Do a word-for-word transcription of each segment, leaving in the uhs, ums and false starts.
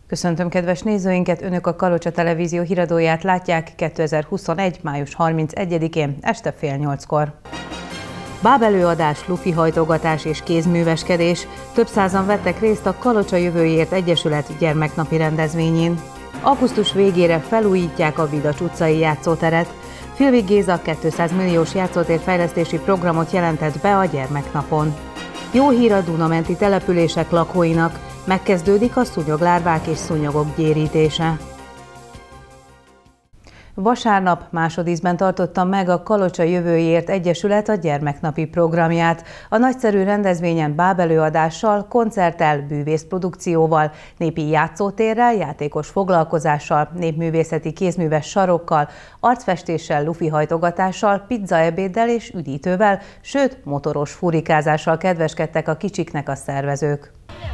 Köszöntöm kedves nézőinket, Önök a Kalocsa Televízió híradóját látják kétezer-huszonegy. május harmincegyedikén este fél nyolckor. Bábelőadás, lufi hajtogatás és kézműveskedés. Több százan vettek részt a Kalocsa Jövőért Egyesület gyermeknapi rendezvényén. Augusztus végére felújítják a Vidacs utcai játszóteret. Filvig Géza kétszáz milliós játszótér fejlesztési programot jelentett be a gyermeknapon. Jó hír a Duna-menti települések lakóinak. Megkezdődik a szúnyoglárvák és szúnyogok gyérítése. Vasárnap másodízben tartotta meg a Kalocsa Jövőért Egyesület a gyermeknapi programját. A nagyszerű rendezvényen bábelőadással, koncerttel, bűvészprodukcióval, népi játszótérrel, játékos foglalkozással, népművészeti kézműves sarokkal, arcfestéssel, lufihajtogatással, pizzaebéddel és üdítővel, sőt motoros furikázással kedveskedtek a kicsiknek a szervezők.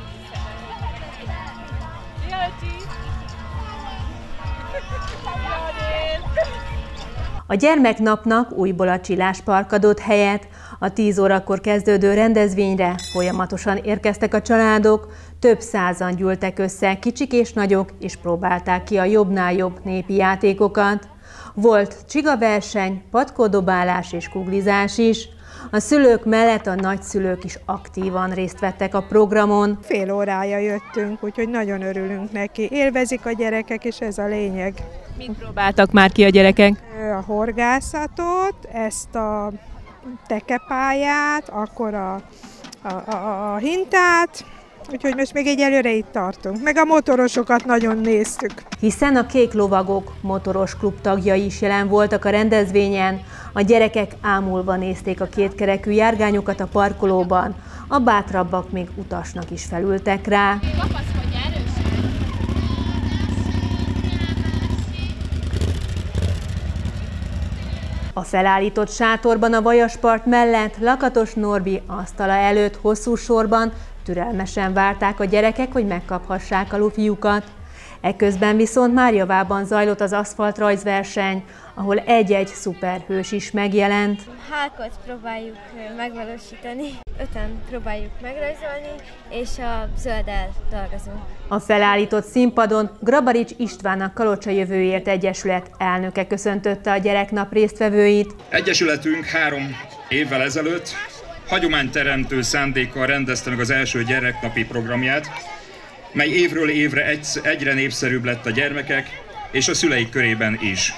A gyermeknapnak újból a Csillás Park adott helyet. A tíz órakor kezdődő rendezvényre folyamatosan érkeztek a családok, több százan gyűltek össze, kicsik és nagyok, és próbálták ki a jobbnál jobb népi játékokat. Volt csigaverseny, patkódobálás és kuglizás is. A szülők mellett a nagyszülők is aktívan részt vettek a programon. Fél órája jöttünk, úgyhogy nagyon örülünk neki. Élvezik a gyerekek, és ez a lényeg. Mit próbáltak már ki a gyerekek? A horgászatot, ezt a tekepályát, akkor a, a, a, a hintát, úgyhogy most még egyelőre itt tartunk. Meg a motorosokat nagyon néztük. Hiszen a Kék Lovagok motoros klub tagjai is jelen voltak a rendezvényen. A gyerekek ámulva nézték a kétkerekű járgányokat a parkolóban, a bátrabbak még utasnak is felültek rá. A felállított sátorban a Vajaspart mellett Lakatos Norbi asztala előtt hosszú sorban türelmesen várták a gyerekek, hogy megkaphassák a lufiukat. Eközben viszont Márjavában zajlott az aszfaltrajzverseny, ahol egy-egy szuperhős is megjelent. Hulkot próbáljuk megvalósítani, öten próbáljuk megrajzolni, és a zölddel dolgozunk. A felállított színpadon Grabarics István, a Kalocsa Jövőért Egyesület elnöke köszöntötte a gyereknap résztvevőit. Egyesületünk három évvel ezelőtt hagyományteremtő szándékkal rendezte meg az első gyereknapi programját, mely évről évre egy, egyre népszerűbb lett a gyermekek és a szüleik körében is.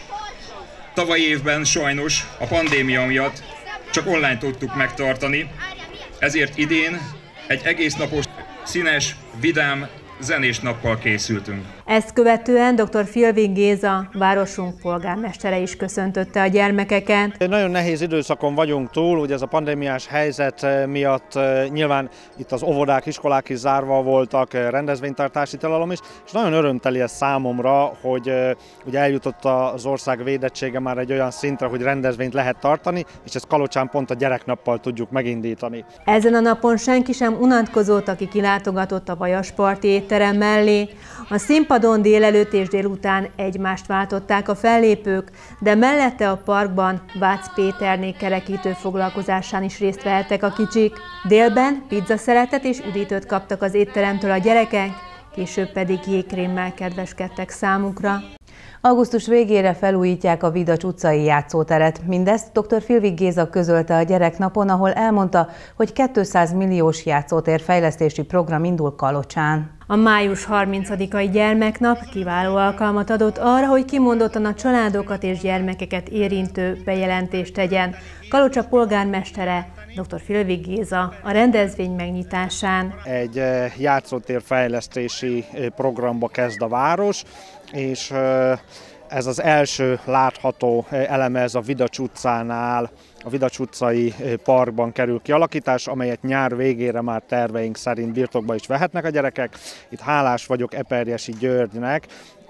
Tavaly évben sajnos a pandémia miatt csak online tudtuk megtartani, ezért idén egy egész napos, színes, vidám, zenés nappal készültünk. Ezt követően dr. Filvig Géza, városunk polgármestere is köszöntötte a gyermekeket. Egy nagyon nehéz időszakon vagyunk túl, ugye ez a pandémiás helyzet miatt nyilván itt az óvodák, iskolák is zárva voltak, rendezvénytartási tilalom is, és nagyon örömteli ez számomra, hogy ugye eljutott az ország védettsége már egy olyan szintre, hogy rendezvényt lehet tartani, és ezt Kalocsán pont a gyereknappal tudjuk megindítani. Ezen a napon senki sem unatkozott, aki kilátogatott a Vajasparti étterem mellé. A színpadon délelőtt és délután egymást váltották a fellépők, de mellette a parkban Vácz Péterné kerekítő foglalkozásán is részt vehettek a kicsik. Délben pizzaszeletet és üdítőt kaptak az étteremtől a gyerekek, később pedig jégkrémmel kedveskedtek számukra. Augusztus végére felújítják a Vidacs utcai játszóteret. Mindezt dr. Filvig Géza közölte a gyereknapon, ahol elmondta, hogy kétszáz milliós játszótér fejlesztési program indul Kalocsán. A május harmincadikai gyermeknap kiváló alkalmat adott arra, hogy kimondottan a családokat és gyermekeket érintő bejelentést tegyen Kalocsa polgármestere, dr. Filvig Géza a rendezvény megnyitásán. Egy játszótér fejlesztési programba kezd a város, és ez az első látható eleme, ez a Vidacs utcánál, a Vidacs utcai parkban kerül kialakítás, amelyet nyár végére már terveink szerint birtokba is vehetnek a gyerekek. Itt hálás vagyok Eperjesi Györgynek,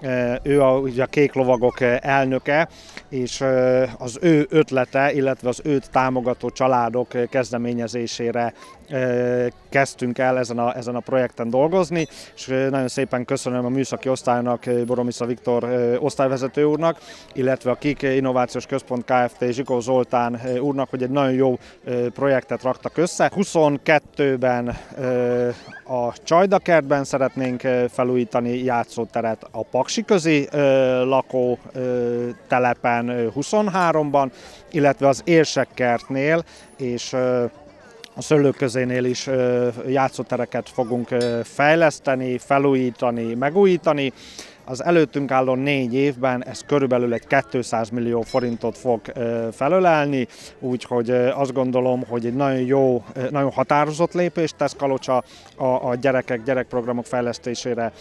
ő a, ugye a Kék Lovagok elnöke, és az ő ötlete, illetve az őt támogató családok kezdeményezésére kezdtünk el ezen a, ezen a projekten dolgozni, és nagyon szépen köszönöm a műszaki osztálynak, Boromisza Viktor osztályvezető úrnak, illetve a KIK Innovációs Központ Kft. Zsikó Zoltán úrnak, hogy egy nagyon jó projektet raktak össze. huszonkettőben a Csajdakertben szeretnénk felújítani játszóteret, a Paksiközi lakótelepen huszonháromban, illetve az Érsekkertnél és a Szőlőközénél is játszótereket fogunk fejleszteni, felújítani, megújítani. Az előttünk álló négy évben ez körülbelül egy kétszáz millió forintot fog felölelni, úgyhogy azt gondolom, hogy egy nagyon jó, nagyon határozott lépést tesz Kalocsa a, a gyerekek, gyerekprogramok fejlesztésére,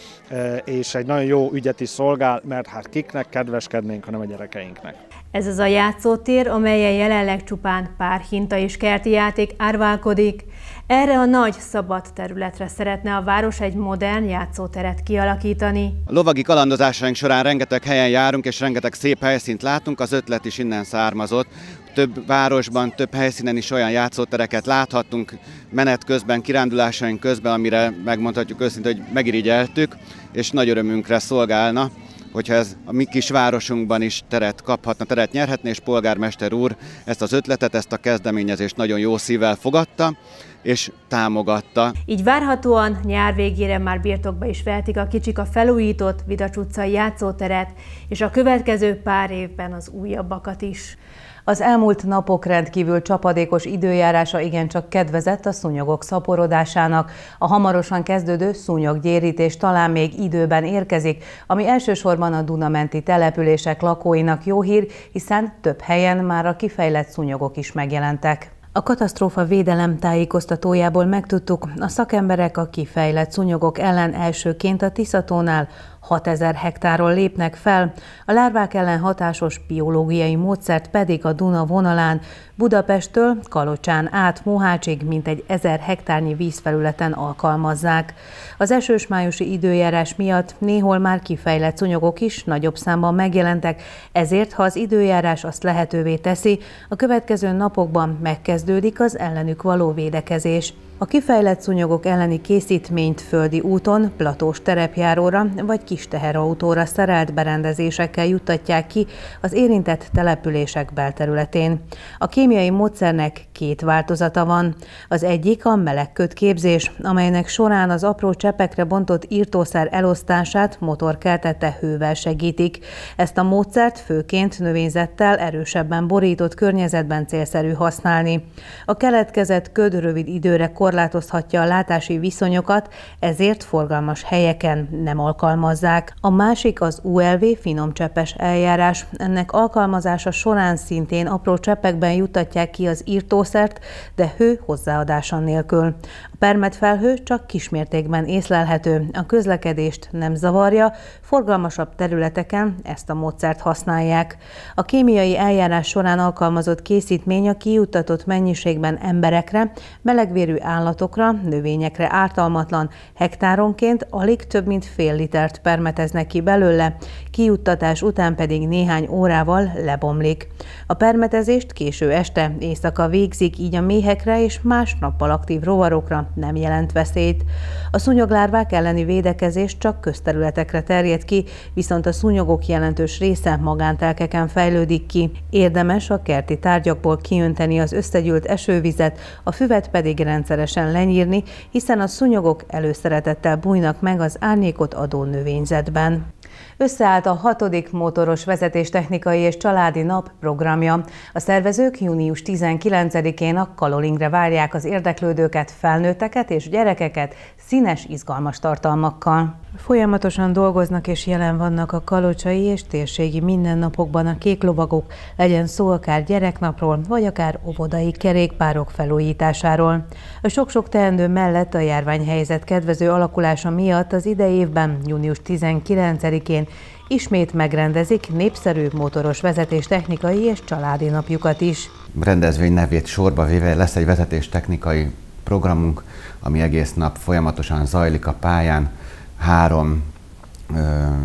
és egy nagyon jó ügyet is szolgál, mert hát kiknek kedveskednénk, hanem a gyerekeinknek. Ez az a játszótér, amelyen jelenleg csupán pár hinta és kerti játék árválkodik. Erre a nagy, szabad területre szeretne a város egy modern játszóteret kialakítani. A lovagi kalandozásaink során rengeteg helyen járunk, és rengeteg szép helyszínt látunk, az ötlet is innen származott. Több városban, több helyszínen is olyan játszótereket láthattunk menet közben, kirándulásaink közben, amire megmondhatjuk őszintén, hogy megirigyeltük, és nagy örömünkre szolgálna, hogyha ez a mi kis városunkban is teret kaphatna, teret nyerhetne, és polgármester úr ezt az ötletet, ezt a kezdeményezést nagyon jó szívvel fogadta, és támogatta. Így várhatóan nyár végére már birtokba is vehetik a kicsik a felújított Vidacs utcai játszóteret, és a következő pár évben az újabbakat is. Az elmúlt napok rendkívül csapadékos időjárása igencsak kedvezett a szúnyogok szaporodásának. A hamarosan kezdődő szúnyoggyérítés talán még időben érkezik, ami elsősorban a Duna-menti települések lakóinak jó hír, hiszen több helyen már a kifejlett szúnyogok is megjelentek. A katasztrófa védelem tájékoztatójából megtudtuk, a szakemberek a kifejlett szúnyogok ellen elsőként a Tiszatónál hatezer hektáron lépnek fel, a lárvák ellen hatásos biológiai módszert pedig a Duna vonalán Budapesttől Kalocsán át Mohácsig mintegy ezer hektárnyi vízfelületen alkalmazzák. Az esős májusi időjárás miatt néhol már kifejlett szúnyogok is nagyobb számban megjelentek, ezért, ha az időjárás azt lehetővé teszi, a következő napokban megkezdődik az ellenük való védekezés. A kifejlett szúnyogok elleni készítményt földi úton, platós terepjáróra vagy kis teherautóra szerelt berendezésekkel juttatják ki az érintett települések belterületén. A kémiai módszernek két változata van. Az egyik a melegködképzés, amelynek során az apró cseppekre bontott írtószer elosztását motorkeltette hővel segítik. Ezt a módszert főként növényzettel erősebben borított környezetben célszerű használni. A keletkezett köd rövid időre korlátozhatja a látási viszonyokat, ezért forgalmas helyeken nem alkalmazzák. A másik az u el vé finomcseppes eljárás. Ennek alkalmazása során szintén apró cseppekben juttatják ki az írtószert, de hő hozzáadása nélkül. A permetfelhő csak kismértékben észlelhető, a közlekedést nem zavarja, forgalmasabb területeken ezt a módszert használják. A kémiai eljárás során alkalmazott készítmény a kijuttatott mennyiségben emberekre, melegvérű állatokra, növényekre ártalmatlan, hektáronként alig több mint fél litert permeteznek ki belőle, kijuttatás után pedig néhány órával lebomlik. A permetezést késő este, éjszaka végzik, így a méhekre és más nappal aktív rovarokra nem jelent veszélyt. A szúnyoglárvák elleni védekezés csak közterületekre terjed ki, viszont a szúnyogok jelentős része magántelkeken fejlődik ki. Érdemes a kerti tárgyakból kiönteni az összegyűlt esővizet, a füvet pedig rendszeresen lenyírni, hiszen a szúnyogok előszeretettel bújnak meg az árnyékot adó növényzetben. Összeállt a hatodik motoros vezetéstechnikai és családi nap programja. A szervezők június tizenkilencedikén a Kalolingre várják az érdeklődőket, felnőtteket és gyerekeket színes, izgalmas tartalmakkal. Folyamatosan dolgoznak és jelen vannak a kalocsai és térségi mindennapokban a kéklovagok, legyen szó akár gyereknapról, vagy akár óvodai kerékpárok felújításáról. A sok-sok teendő mellett a járványhelyzet kedvező alakulása miatt az idei évben, június tizenkilencedikén ismét megrendezik népszerű motoros vezetéstechnikai és családi napjukat is. Rendezvény nevét sorba véve lesz egy vezetéstechnikai programunk, ami egész nap folyamatosan zajlik a pályán. Három ö,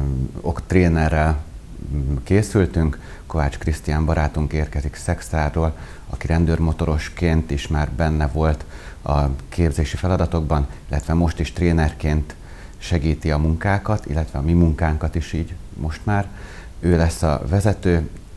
ok trénerrel készültünk. Kovács Krisztián barátunk érkezik Szexárról, aki rendőrmotorosként is már benne volt a képzési feladatokban, illetve most is trénerként segíti a munkákat, illetve a mi munkánkat is így most már. Ő lesz a vezető,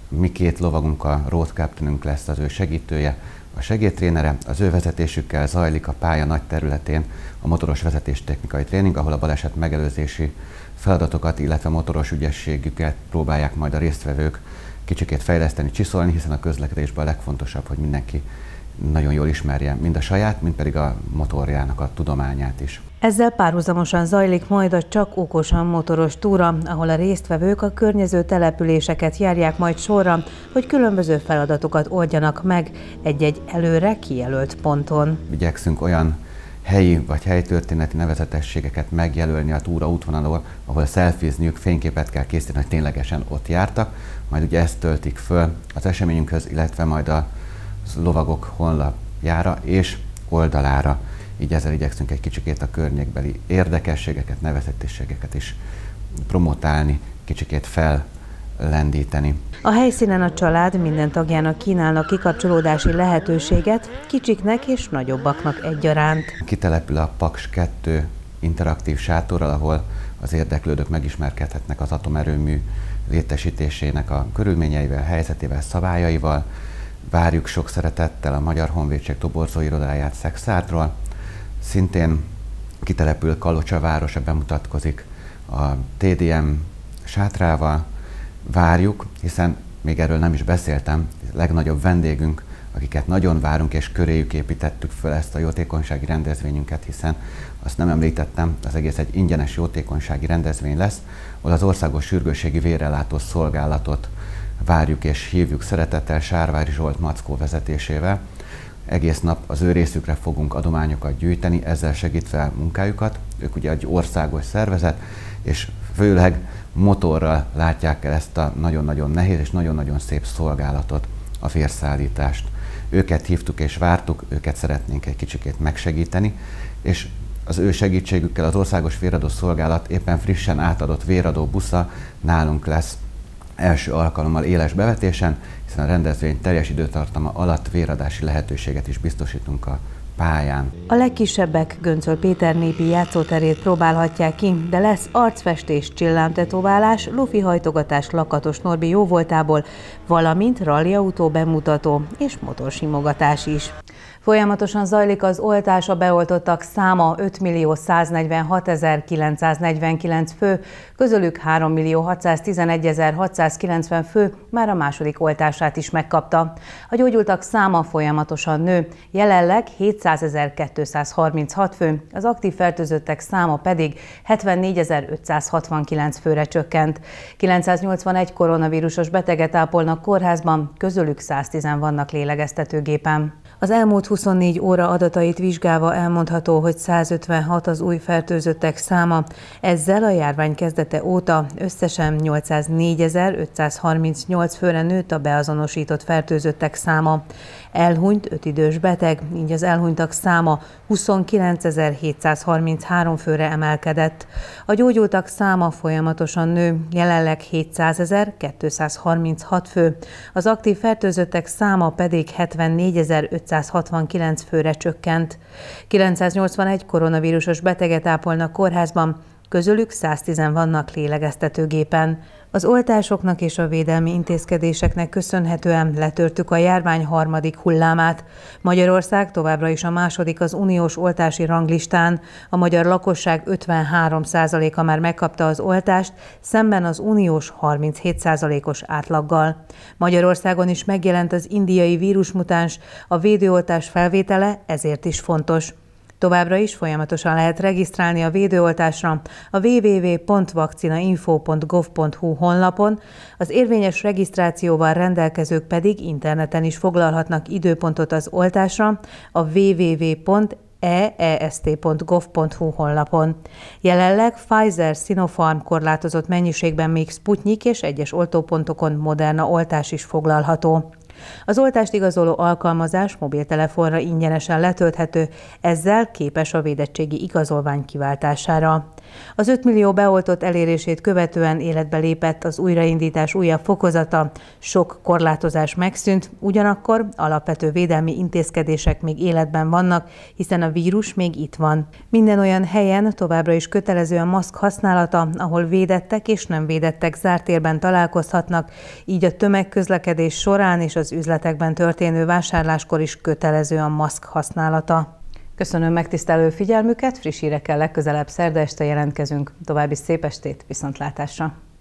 Mi két lovagunk, a road captainünk lesz az ő segítője, a segédtrénere, az ő vezetésükkel zajlik a pálya nagy területén a motoros vezetéstechnikai tréning, ahol a baleset megelőzési feladatokat, illetve motoros ügyességüket próbálják majd a résztvevők kicsikét fejleszteni, csiszolni, hiszen a közlekedésben a legfontosabb, hogy mindenki nagyon jól ismerje mind a saját, mind pedig a motorjának a tudományát is. Ezzel párhuzamosan zajlik majd a Csak okosan motoros túra, ahol a résztvevők a környező településeket járják majd sorra, hogy különböző feladatokat oldjanak meg egy-egy előre kijelölt ponton. Igyekszünk olyan helyi vagy helytörténeti nevezetességeket megjelölni a túra útvonalon, ahol szelfizniük, fényképet kell készíteni, hogy ténylegesen ott jártak, majd ugye ezt töltik föl az eseményünkhöz, illetve majd a lovagok honlapjára és oldalára. Így ezzel igyekszünk egy kicsikét a környékbeli érdekességeket, nevezetességeket is promotálni, kicsikét fellendíteni. A helyszínen a család minden tagjának kínálnak kikapcsolódási lehetőséget, kicsiknek és nagyobbaknak egyaránt. Kitelepül a Paks kettő interaktív sátorral, ahol az érdeklődők megismerkedhetnek az atomerőmű létesítésének a körülményeivel, helyzetével, szabályaival. Várjuk sok szeretettel a Magyar Honvédség toborzó irodáját Szekszártról. Szintén kitelepül Kalocsa városa, bemutatkozik a té dé em sátrával. Várjuk, hiszen még erről nem is beszéltem, a legnagyobb vendégünk, akiket nagyon várunk, és köréjük építettük föl ezt a jótékonysági rendezvényünket, hiszen azt nem említettem, az egész egy ingyenes jótékonysági rendezvény lesz, ahol az Országos Sürgősségi Vérellátó Szolgálatot várjuk és hívjuk szeretettel Sárvári Zsolt Mackó vezetésével. Egész nap az ő részükre fogunk adományokat gyűjteni, ezzel segítve munkájukat. Ők ugye egy országos szervezet, és főleg motorral látják el ezt a nagyon-nagyon nehéz és nagyon-nagyon szép szolgálatot, a vérszállítást. Őket hívtuk és vártuk, őket szeretnénk egy kicsikét megsegíteni, és az ő segítségükkel az Országos Véradó Szolgálat éppen frissen átadott véradó busza nálunk lesz első alkalommal éles bevetésen, hiszen a rendezvény teljes időtartama alatt véradási lehetőséget is biztosítunk a pályán. A legkisebbek Göncöl Péter népi játszóterét próbálhatják ki, de lesz arcfestés, csillámtetoválás, lufihajtogatás Lakatos Norbi jóvoltából, valamint rallyautó bemutató és motorsimogatás is. Folyamatosan zajlik az oltás, a beoltottak száma öt millió száznegyvenhatezer-kilencszáznegyvenkilenc fő, közülük három millió hatszáztizenegyezer-hatszázkilencven fő már a második oltását is megkapta. A gyógyultak száma folyamatosan nő, jelenleg hétszázezer-kétszázharminchat fő, az aktív fertőzöttek száma pedig hetvennégyezer-ötszázhatvankilenc főre csökkent. kilencszáznyolcvanegy koronavírusos beteget ápolnak kórházban, közülük száztíz vannak lélegeztetőgépen. Az elmúlt huszonnégy óra adatait vizsgálva elmondható, hogy százötvenhat az új fertőzöttek száma. Ezzel a járvány kezdete óta összesen nyolcszáznégyezer-ötszázharmincnyolc főre nőtt a beazonosított fertőzöttek száma. Elhunyt öt idős beteg, így az elhunytak száma huszonkilencezer-hétszázharminchárom főre emelkedett. A gyógyultak száma folyamatosan nő, jelenleg hétszázezer-kétszázharminchat fő, az aktív fertőzöttek száma pedig hetvennégyezer-ötszázhatvankilenc főre csökkent. kilencszáznyolcvanegy koronavírusos beteget ápolnak kórházban, közülük száztíz vannak lélegeztetőgépen. Az oltásoknak és a védelmi intézkedéseknek köszönhetően letörtük a járvány harmadik hullámát. Magyarország továbbra is a második az uniós oltási ranglistán. A magyar lakosság ötvenhárom százaléka már megkapta az oltást, szemben az uniós harminchét százalékos átlaggal. Magyarországon is megjelent az indiai vírusmutáns, a védőoltás felvétele ezért is fontos. Továbbra is folyamatosan lehet regisztrálni a védőoltásra a double-u double-u double-u pont vakcinainfo pont gov pont hu honlapon, az érvényes regisztrációval rendelkezők pedig interneten is foglalhatnak időpontot az oltásra a double-u double-u double-u pont e e s t pont gov pont hu honlapon. Jelenleg Pfizer-Sinopharm korlátozott mennyiségben még Sputnik és egyes oltópontokon Moderna oltás is foglalható. Az oltást igazoló alkalmazás mobiltelefonra ingyenesen letölthető, ezzel képes a védettségi igazolvány kiváltására. Az öt millió beoltott elérését követően életbe lépett az újraindítás újabb fokozata, sok korlátozás megszűnt, ugyanakkor alapvető védelmi intézkedések még életben vannak, hiszen a vírus még itt van. Minden olyan helyen továbbra is kötelező a maszk használata, ahol védettek és nem védettek zárt térben találkozhatnak, így a tömegközlekedés során és az üzletekben történő vásárláskor is kötelező a maszk használata. Köszönöm megtisztelő figyelmüket, friss hírekkel legközelebb szerda este jelentkezünk. További szép estét, viszontlátásra!